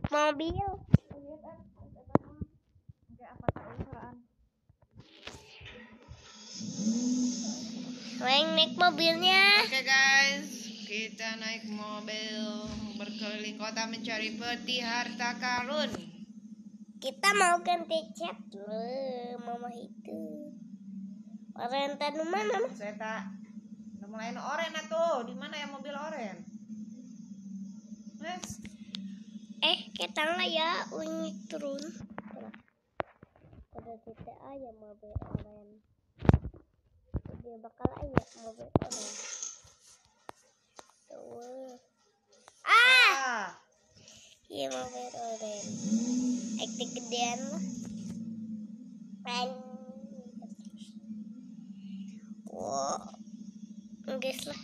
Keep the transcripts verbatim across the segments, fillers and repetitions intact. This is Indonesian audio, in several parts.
mobil. Weng naik mobilnya. Oke guys, kita naik mobil berkeliling kota mencari peti harta karun. Kita mau ganti cat dulu, mama itu. Oren tanu mana? Saya tak. Udah mulai no oren atuh. Di mana ya mobil oren? Mas. Eh, kita lah ya unik turun. Pada titik aja mobil oren. Dia bakal aja mobil oren. Tuh. Ah! Ah. Iya mobil oren. Aktif gedean lah. Pen. Wow. Guys lah.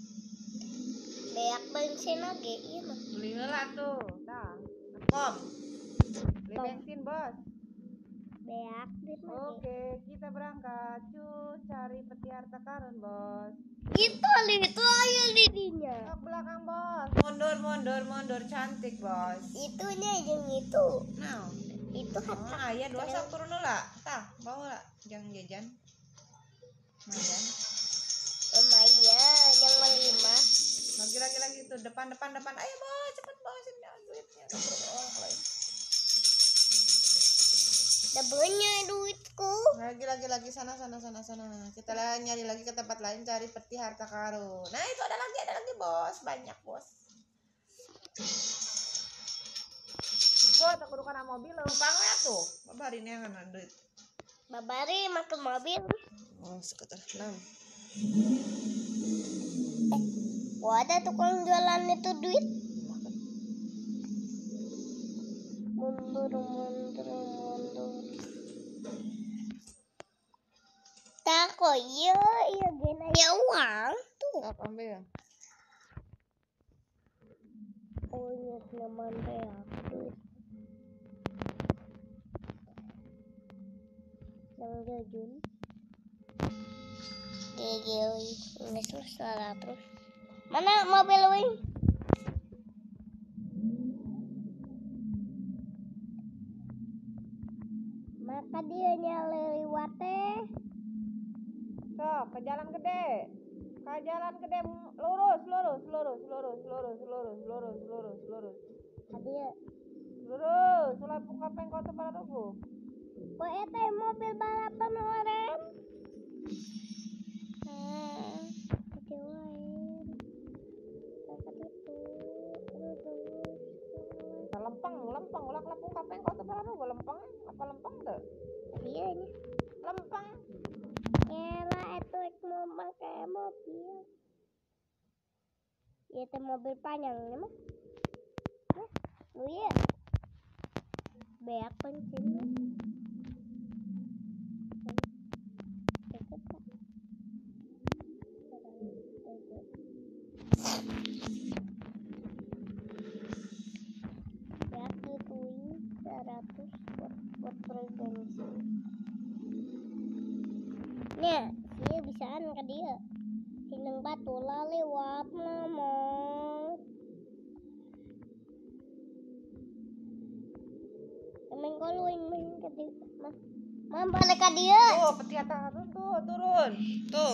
Beak bensin lagi, iya mah. Beli heula tuh. Tah. Kom. Beli bensin, Bos. Beak dit lagi. Oke, kita berangkat. Cus cari peti harta karun, Bos. Itu li itu ayo lidinya. Ke belakang, Bos. Mundur, mundur, mundur, cantik, Bos. Itunya yang itu. Nah, Itu oh, harta. ayah dua sak turun lah. Tah, bawa lah. Jangan jajan. Majan. Lumayan yang melima. Lagi lagi lagi tuh depan depan depan. Ayo, Bos, cepet, Bos. Ini duitnya. Oh, lain. Double-nya duitku. Lagi lagi lagi sana sana sana sana. Kita lah nyari lagi ke tempat lain cari peti harta karun. Nah, itu ada lagi ada lagi, Bos. Banyak, Bos. Bos, aku dukana mobil lempang ya tuh. Babari ini yang ada duit. Babari makan mobil. Oh, sekitar enam. Eh, oh ada tukang jualan itu duit. Mundur, mundur, mundur. Tak kok iya, iya gena ya uang tuh. Apa ambil? Oh iya nyaman deh duit. Yang jajun. Gege, ini salah terus. Mana mobil wing? Maka dia nyaliwat teh. So, ke jalan gede. Ke jalan gede lurus, lurus, lurus, lurus, lurus, lurus, lurus, lurus, lurus. Dia. Lurus, mulai buka pengkot pada tubuh. Kok eta mobil balapan orang? Ah, kecewain. Tempat itu. Terus terus. Lempeng, lempeng, ulah kelap buka pengkot pada tubuh. Lempeng, apa lempeng tuh? Dia nih. Lempeng. Ela itu mau pakai mobil. Ya itu mobil panjang mah. Nah, lu ya. Beak bensin. Ya dituin seratus buat buat bensin. Nya, dia bisaan ke dia. Sineng batu lah lewat mama. Emang koluin main ke dia. Mah, mam balik ke dia. Tuh, peti harta karun tuh, turun. Tuh.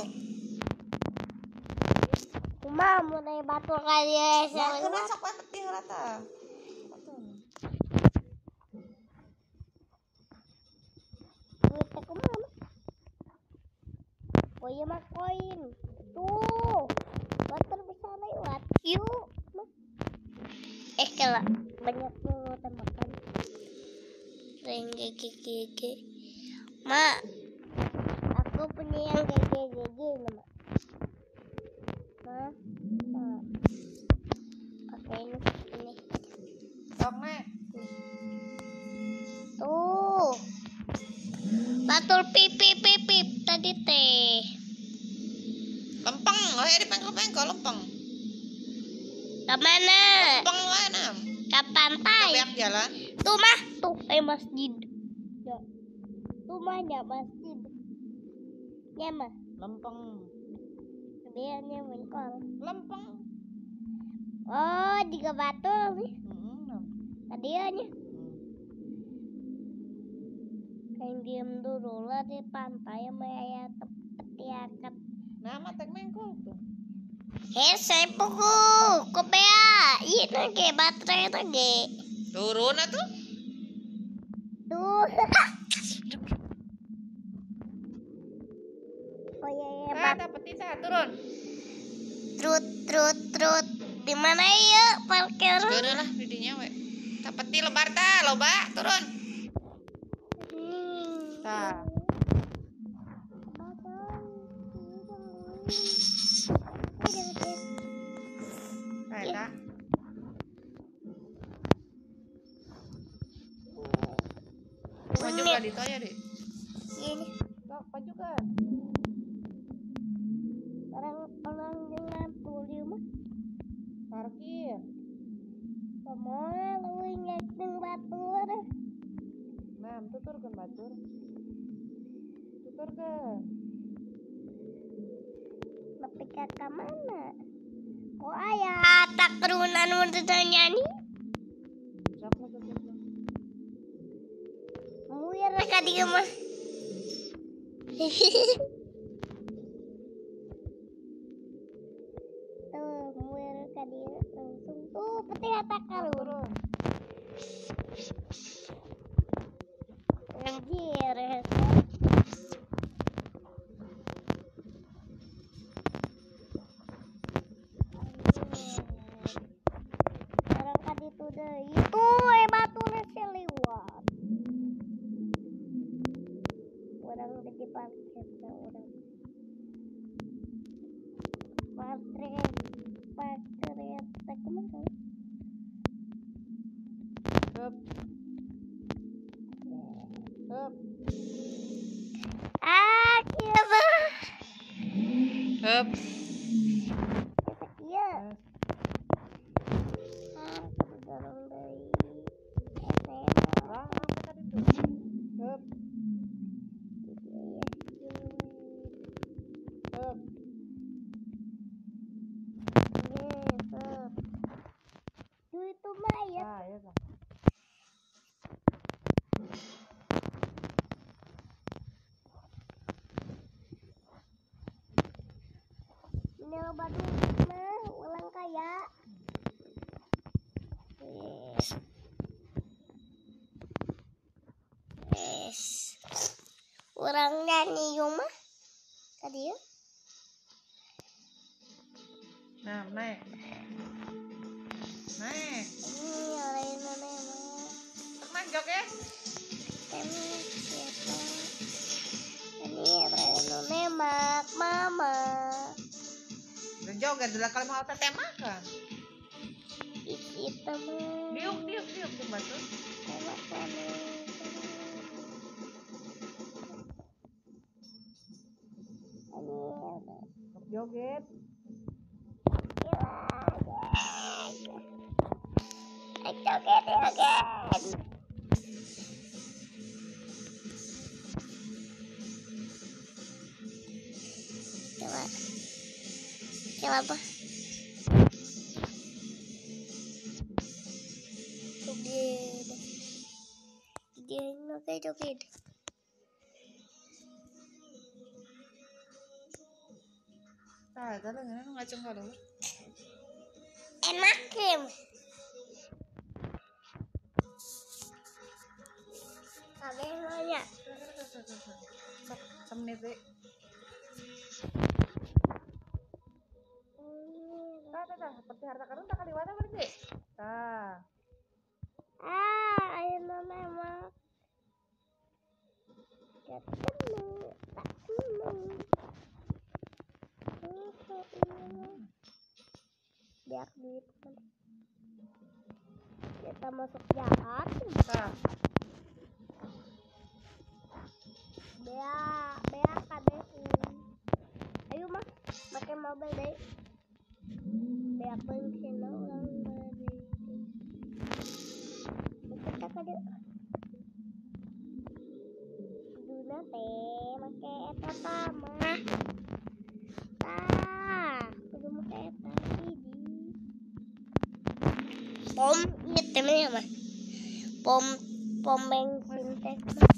Cuma mau naik batu ke dia. Nah, itu masuk ke peti rata. Duit aku mama. Oh iya mas koin. Tuh. Motor bisa lewat. Yuk. Mas. Eh kalau banyak tuh tembakan. Sering gigi-gigi. Ma. Aku punya yang gigi-gigi nama. Ma. Nah. Pakai ini. Ini. Sok, Nek. Tuh. Batul pipip pipip tadi teh. Lempeng, oh ya di pengkol-pengkol lempeng. Kemana? Lempeng mana? Ke pantai. Banyak jalan. Tuh mah, tuh eh masjid. Ya. Tuh mah ya masjid. Ya mah. Lempeng. Dia nya mengkol. Lempeng. Oh, di Batul nih. Hmm. Tadi dianya. Kayak diem dulu lah di pantai sama ayah petiakat. Nama tek mengkol tuh. Hei, saya pukul. Kopea. Iya nage baterai nage. Turun atuh. Tuh. Oh iya iya. Nah, dapat tisa turun. Trut trut trut. Di mana ya parkir? Sekarang lah di dinya we. Tapeti lebar ta, loba turun. Hmm. Tah. Nah, tah. Maju ka dito ya, Dek. Ini Sok, maju kan. orang orang dengan pulih mah. Parkir. Semua lu nyeting batur. Nah, tuturkeun batur. Tuturkeun. Tapi kakak mana? Oh ayah tak kerunan untuk nyanyi. Sok, sok, sok, sok. Muyar ka dia mah. Tuh, muyar ka dia langsung tuh peti tak karun. Turun. Anjir. Orang ka ditu deui. Itu eh baturna seliwat. Orang udah di parkir orang. Parkir parkir tak kemana? Hup. Hup. Ah, kira. Hup. Iya. Ah, kudu dorong deui. S M A. Wah, apa tadi tuh? Hup. Hup. Duh itu mah ya. Ah, ya tah. Ini obat mah ulang kaya. Yes. Yes. Orang nyanyi mah tadi ya. Nah, naik. Naik. Ini orang Indonesia mah. Sok manjok ya. Kami siapa? Ini orang Indonesia mak mama. Udah joget dulu kalau mau temakan. Isi teman. Diuk, diuk, diuk tuh batu. Tembak kami. Ini Sok joget. joget joget. Coba. Coba apa? Joget. Joget joget. Tah, tah lengan ngacung ka dulu. Enak krim. Kabeh nanya. Sok, semenit deh. Tah, tah, tah, seperti harta karun tak kaliwata balik deh. Tah. Ah, ayo memang. Ketemu, tak seneng. Biar duit kan. Kita masuk jahat. Tah. Bea, bea kade. Ayo mah, pakai mobil deh. Bea bensin ulang dari. Kita kade. Duna teh, pakai eta mah. Tah, kudu make eta hiji. Om, ieu teh mah. pom pom bensin Tesla.